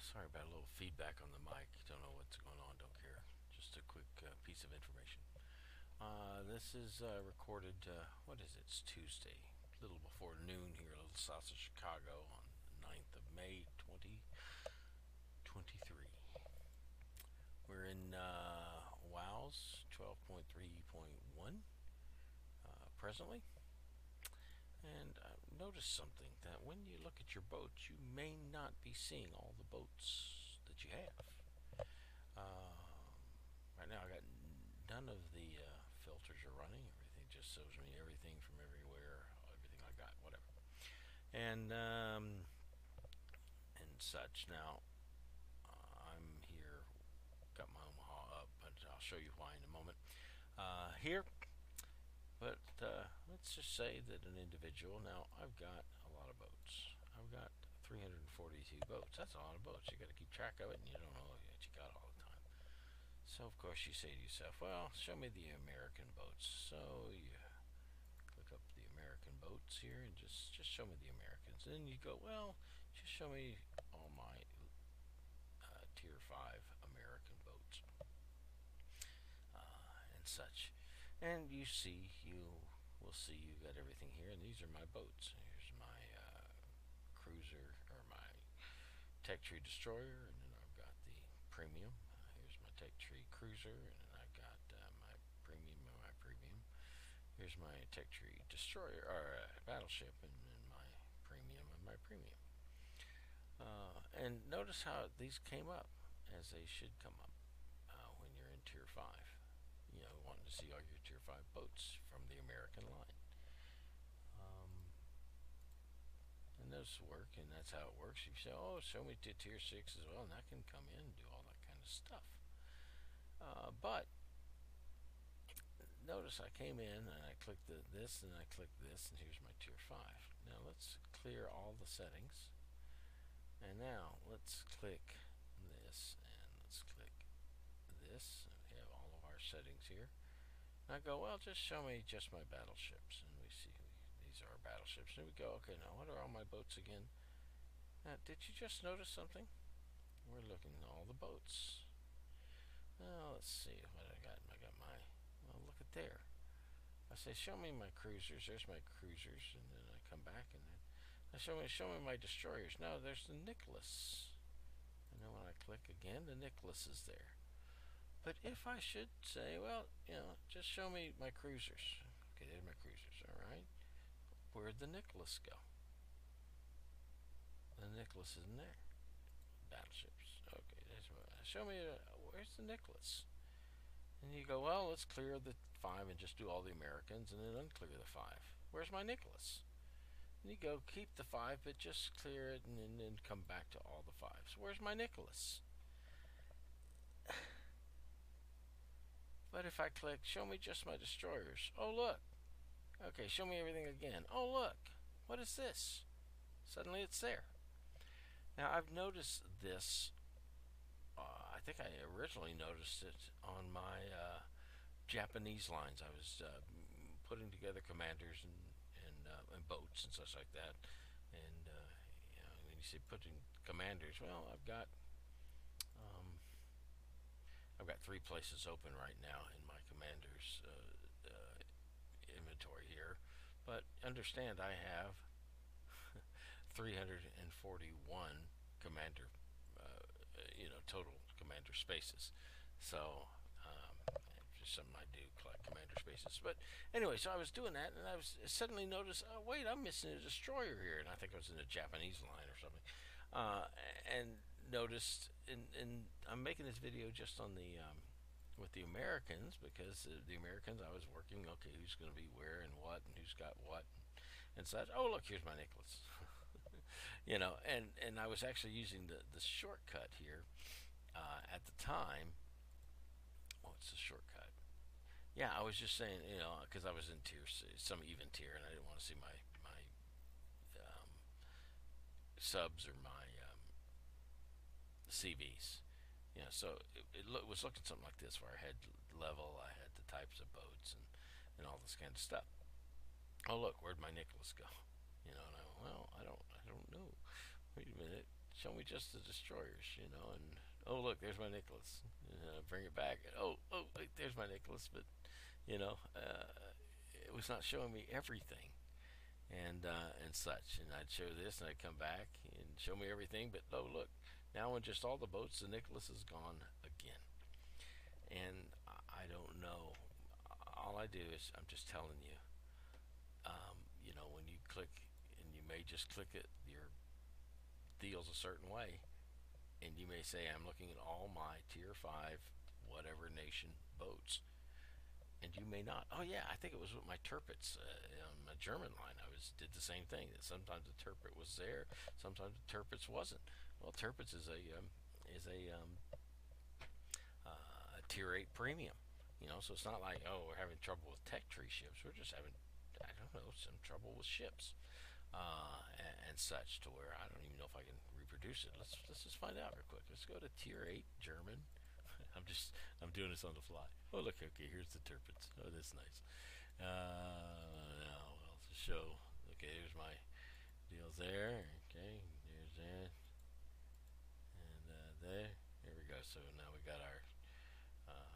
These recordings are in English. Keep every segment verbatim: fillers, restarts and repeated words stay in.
Sorry about a little feedback on the mic. Don't know what's going on. Don't care. Just a quick uh, piece of information. Uh, this is uh, recorded, uh, what is it? It's Tuesday, a little before noon here, a little south of Chicago on the ninth of May, twenty twenty-three. We're in uh, WOW's twelve point three point one uh, presently. And I noticed something, that when you look at your boats, you may not be seeing all the boats that you have. Um, right now I got none of the uh, filters are running. Everything just shows me everything from everywhere, everything I got, whatever. And um, and such. Now uh, I'm here, got my Omaha up, but I'll show you why in a moment. Uh, here. But uh, let's just say that an individual, now I've got a lot of boats. I've got three hundred forty-two boats. That's a lot of boats. You got to keep track of it, and you don't know what you got all the time. So of course you say to yourself, well, show me the American boats. So you click up the American boats here, and just just show me the Americans. And then you go, well, just show me all my uh, tier five American boats uh, and such. And you see, you will see you got everything here, and these are my boats. Here's my uh, cruiser, or my Tech Tree Destroyer, and then I've got the premium. Uh, here's my Tech Tree Cruiser, and then I've got uh, my premium and my premium. Here's my Tech Tree Destroyer, or uh, Battleship, and then my premium and my premium. Uh, and notice how these came up, as they should come up uh, when you're in Tier five. You know, wanting to see all your tier five boats from the American line. Um, and those work, and that's how it works. You say, oh, show me to tier six as well, and I can come in and do all that kind of stuff. Uh, but notice I came in and I clicked the, this and I clicked this, and here's my tier five. Now let's clear all the settings. And now let's click this, and let's click this. We have all of our settings here. And I go, well, just show me just my battleships, and we see these are our battleships. And we go, okay, now what are all my boats again? Now, did you just notice something? We're looking at all the boats. Now let's see what I got. I got my, well, look at there. I say, show me my cruisers. There's my cruisers, and then I come back, and then I show me show me my destroyers. Now there's the Nicholas, and then when I click again, the Nicholas is there. But if I should say, well, you know, just show me my cruisers. Okay, there's my cruisers, all right. Where'd the Nicholas go? The Nicholas isn't there. Battleships. Okay, there's my, show me, uh, where's the Nicholas? And you go, well, let's clear the five and just do all the Americans, and then unclear the five. Where's my Nicholas? And you go, keep the five, but just clear it, and then, then come back to all the fives. Where's my Nicholas? But if I click, show me just my destroyers. Oh, look. Okay, show me everything again. Oh, look. What is this? Suddenly it's there. Now, I've noticed this. Uh, I think I originally noticed it on my uh, Japanese lines. I was uh, putting together commanders and, and, uh, and boats and such like that. And, uh, you know, when you say putting commanders, well, I've got... Um, I've got three places open right now in my commander's uh, uh, inventory here, but understand I have three hundred forty-one commander, uh, you know, total commander spaces. So um, just something I do, collect commander spaces. But anyway, so I was doing that, and I was suddenly noticed, oh wait, I'm missing a destroyer here, and I think I was in a Japanese line or something, uh, and noticed, and, and I'm making this video just on the um, with the Americans, because uh, the Americans I was working, okay, who's going to be where and what, and who's got what and, and such. Oh look, here's my Nicholas. You know, and and I was actually using the the shortcut here uh, at the time. Oh, it's a shortcut. Yeah, I was just saying, you know, because I was in tier, some even tier, and I didn't want to see my my um, subs or my um, C Vs. You know, so it, it lo was looking something like this, where I had level, I had the types of boats, and and all this kind of stuff. Oh look, where'd my Nicholas go? You know, and I, well, I don't, I don't know. Wait a minute. show me just the destroyers, you know, and oh look, there's my Nicholas. Uh, bring it back. Oh, oh, wait, there's my Nicholas, but you know, uh, it was not showing me everything, and uh, and such. And I'd show this, and I'd come back and show me everything, but oh look, now in just all the boats, the Nicholas is gone again, and I don't know. All I do is I'm just telling you, um, you know, when you click, and you may just click it, your deals a certain way, and you may say I'm looking at all my tier five whatever nation boats, and you may not. Oh yeah, I think it was with my Tirpitz uh, on my German line. I was did the same thing. That sometimes the Tirpitz was there, sometimes the Tirpitz wasn't. Well, Tirpitz is a um, is a, um, uh, a tier eight premium, you know. So it's not like, oh, we're having trouble with tech tree ships. We're just having, I don't know, some trouble with ships uh, and, and such, to where I don't even know if I can reproduce it. Let's let's just find out real quick. Let's go to tier eight German. I'm just I'm doing this on the fly. Oh look, okay, here's the Tirpitz. Oh, that's nice. Uh, now we'll show. Okay, here's my deals there. Okay, there's that, and uh, there. Here we go. So now we got our uh,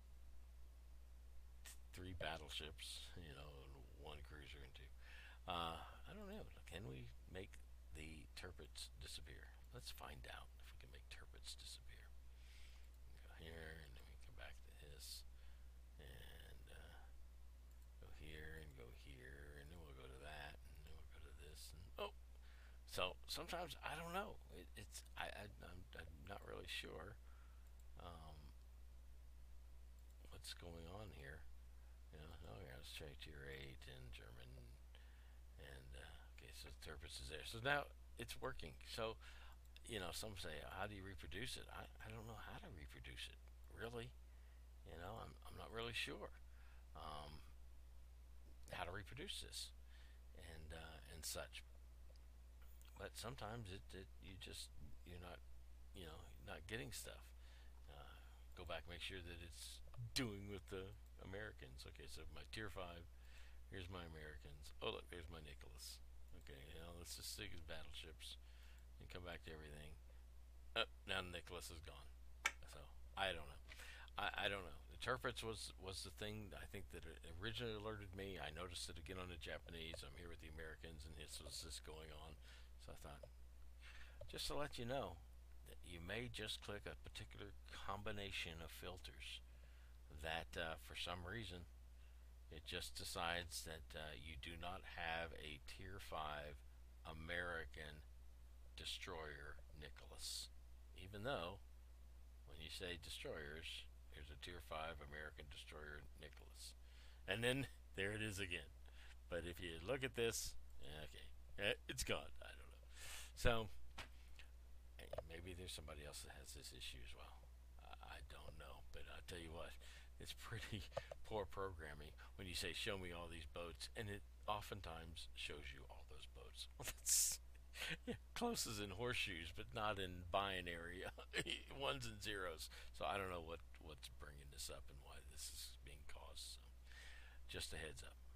three battleships, you know, and one cruiser and two. Uh, I don't know. Can we make the Tirpitz disappear? Let's find out if we can make Tirpitz disappear. Go here, and then we come back to this, and uh, go here, and go here, and then we'll go to that, and then we'll go to this, and oh. So sometimes I don't know. It, it's I, I I'm, I'm not really sure um, what's going on here. You know, oh yeah, let's try tier eight in German, and uh, okay, so the Tirpitz is there. So now it's working. So you know, some say, how do you reproduce it? I, I don't know how to reproduce it, really. You know, I'm, I'm not really sure um, how to reproduce this and uh, and such. But sometimes it, it you just you're not you know not getting stuff. Uh, go back, make sure that it's doing with the Americans. Okay, so my tier five. Here's my Americans. Oh look, there's my Nicholas. Okay, you know, let's just stick his battleships and come back to everything. Uh, now Nicholas is gone. So I don't know. I, I don't know. The Tirpitz was was the thing I think that originally alerted me. I noticed it again on the Japanese. I'm here with the Americans, and this was this going on. So I thought, just to let you know, that you may just click a particular combination of filters that uh, for some reason it just decides that uh, you do not have a tier five American destroyer Nicholas, even though when you say destroyers, there's a tier five American destroyer Nicholas, and then there it is again. But if you look at this, okay, it's gone. I don't know. So maybe there's somebody else that has this issue as well. I don't know, but I'll tell you what, it's pretty poor programming when you say show me all these boats, and it oftentimes shows you all those boats. Well, that's yeah, close as in horseshoes, but not in binary ones and zeros. So I don't know what what's bringing this up and why this is being caused. So just a heads up.